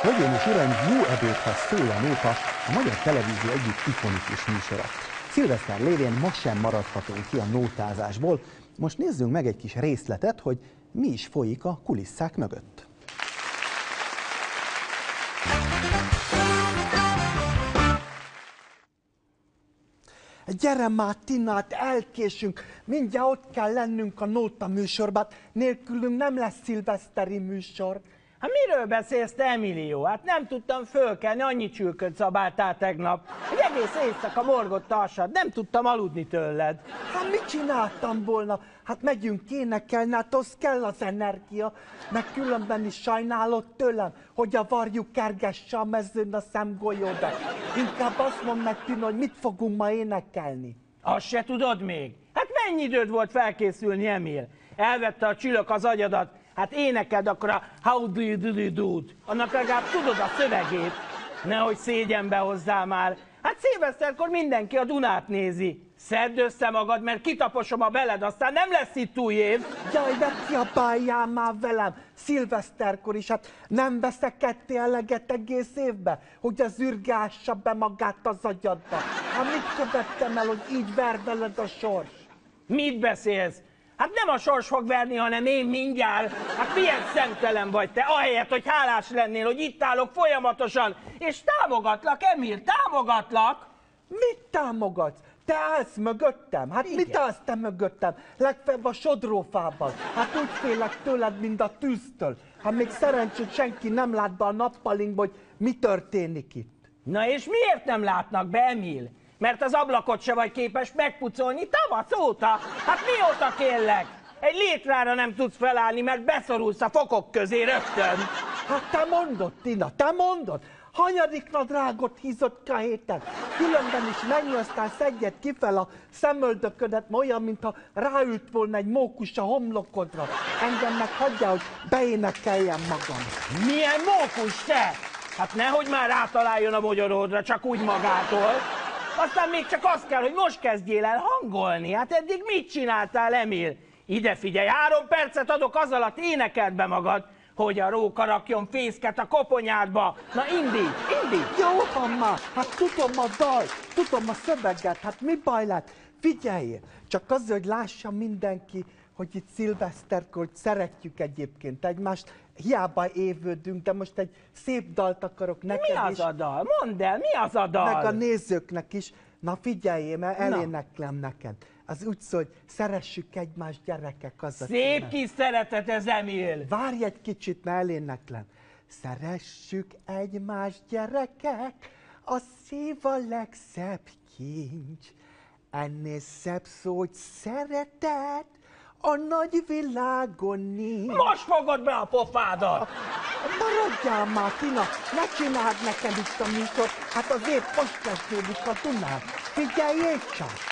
Hölgyeim és uraim, jó ebédhez szól a nóta, a magyar televízió egyik ikonikus műsora. Szilveszter lévén ma sem maradhatunk ki a nótázásból. Most nézzünk meg egy kis részletet, hogy mi is folyik a kulisszák mögött. Gyere már, Tinát, elkésünk, mindjárt ott kell lennünk a nóta műsorban, nélkülünk nem lesz szilveszteri műsor. Hát miről beszélsz te, Emilio? Hát nem tudtam fölkelni, annyi csülköt szabáltál tegnap. Egy egész éjszaka morgott alsad, nem tudtam aludni tőled. Hát mit csináltam volna? Hát megyünk énekelni, hát az kell az energia. Meg különben is sajnálod tőlem, hogy a varjú kergesse a mezőn a szemgolyódat. Inkább azt mondd meg, Tina, hogy mit fogunk ma énekelni. Azt se tudod még? Hát mennyi időd volt felkészülni, Emil? Elvette a csülök az agyadat. Hát énekeld akkor a How do you do-do-do-t. Annak legalább tudod a szövegét. Nehogy szégyenbe hozzál már. Hát szilveszterkor mindenki a Dunát nézi. Szedd össze magad, mert kitaposom a beled, aztán nem lesz itt új év. Jaj, de kiabáljál már velem, szilveszterkor is, hát nem veszek ketté eleget egész évbe, hogy az űrge ássa be magát az agyadba. Hát mit követtem el, hogy így ver veled a sors? Mit beszélsz? Hát nem a sors fog verni, hanem én mindjárt. Hát milyen szemtelen vagy te, ahelyett, hogy hálás lennél, hogy itt állok folyamatosan, és támogatlak, Emil, támogatlak. Mit támogatsz? Te állsz mögöttem? Hát igen. Mit állsz te mögöttem? Legfeljebb a sodrófában. Hát úgy félek tőled, mint a tűztől. Hát még szerencsét senki nem lát be a nappalinkba, hogy mi történik itt. Na és miért nem látnak be, Emil? Mert az ablakot se vagy képes megpucolni tavasz óta. Hát mióta kérlek? Egy létrára nem tudsz felállni, mert beszorulsz a fokok közé rögtön. Hát te mondod, Tina, te mondod. Hanyadik nadrágot hízott a héten? Különben is menj, aztán szedjed ki fel a szemöldöködet, olyan, mintha ráült volna egy mókus a homlokodra. Engem meg hagyjál, hogy beénekeljem magam. Milyen mókus te? Hát nehogy már rátaláljon a mogyoródra, csak úgy magától. Aztán még csak az kell, hogy most kezdjél el hangolni. Hát eddig mit csináltál, Emil? Ide figyelj, 3 percet adok, az alatt énekeld be magad, hogy a róka rakjon fészket a koponyádba. Na indíts, indíts! Jó van már, hát tudom a dal, tudom a szöveget, hát mi baj lett? Figyelj, csak azért, hogy lássa mindenki, hogy itt szilveszterkor szeretjük egyébként egymást, hiába évődünk, de most egy szép dalt akarok neked is. Mi az a dal? Mondd el, mi az a dal? Meg a nézőknek is. Na figyelj, mert eléneklem neked. Az úgy szól, hogy szeressük egymást, gyerekek, az a Szép címe. kis szeretet ez, Emil. Várj egy kicsit, mert eléneklem. Szeressük egymást, gyerekek, a szív a legszebb kincs. Ennél szebb szó, hogy szeretet, a nagy világon nincs. Most fogod be a pofádat! Maradjál már, Tina, ne csináld nekem itt a műsort, hát az épp most kezdődik a Dunán. Figyeljék csak!